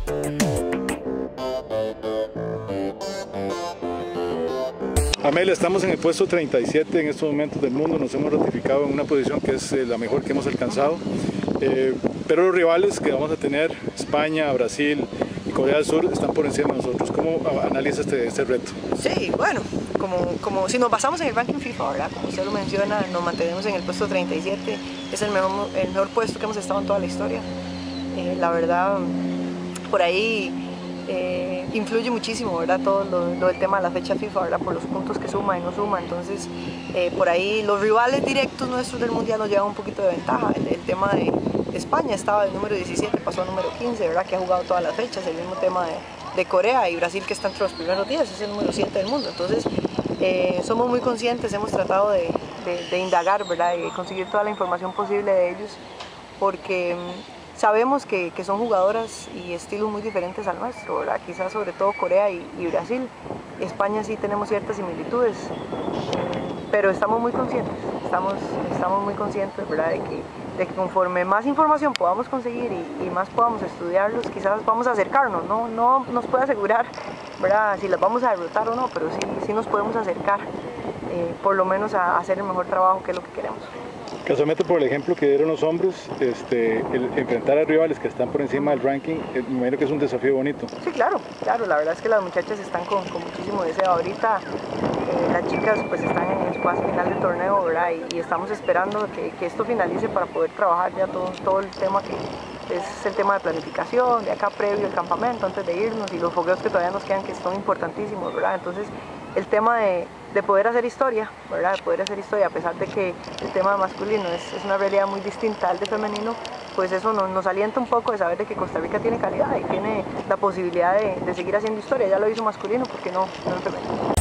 Amelia, estamos en el puesto 37 en estos momentos del mundo, nos hemos ratificado en una posición que es la mejor que hemos alcanzado, pero los rivales que vamos a tener, España, Brasil y Corea del Sur, están por encima de nosotros. ¿Cómo analiza este reto? Sí, bueno, como si nos basamos en el ranking FIFA, ¿verdad? Como usted lo menciona, nos mantenemos en el puesto 37, es el mejor puesto que hemos estado en toda la historia. La verdad, por ahí influye muchísimo, ¿verdad? Todo el tema de la fecha FIFA, ¿verdad? Por los puntos que suma y no suma. Entonces, por ahí los rivales directos nuestros del Mundial nos llevan un poquito de ventaja. El tema de España estaba el número 17, pasó al número 15, ¿verdad? Que ha jugado todas las fechas. El mismo tema de Corea y Brasil, que está entre los primeros 10, es el número 7 del mundo. Entonces, somos muy conscientes, hemos tratado de indagar, ¿verdad? Y conseguir toda la información posible de ellos, porque sabemos que son jugadoras y estilos muy diferentes al nuestro, ¿verdad? Quizás sobre todo Corea y Brasil. España sí tenemos ciertas similitudes, pero estamos muy conscientes, estamos muy conscientes, ¿verdad? De que conforme más información podamos conseguir y más podamos estudiarlos, quizás vamos a acercarnos, no nos puede asegurar, ¿verdad? Si las vamos a derrotar o no, pero sí nos podemos acercar, por lo menos a hacer el mejor trabajo, que es lo que queremos. Casualmente, por el ejemplo que dieron los hombres, el enfrentar a rivales que están por encima del ranking, me imagino que es un desafío bonito. Sí, claro, la verdad es que las muchachas están con muchísimo deseo. Ahorita las chicas pues están en el fase final del torneo, ¿verdad? Y estamos esperando que esto finalice para poder trabajar ya todo el tema que es el tema de planificación, de acá previo al campamento, antes de irnos, y los fogueos que todavía nos quedan, que son importantísimos, ¿verdad? Entonces, el tema de poder hacer historia, ¿verdad? De poder hacer historia, a pesar de que el tema masculino es una realidad muy distinta al de femenino, pues eso nos alienta un poco de saber de que Costa Rica tiene calidad y tiene la posibilidad de seguir haciendo historia. Ya lo hizo masculino, ¿por qué no en femenino?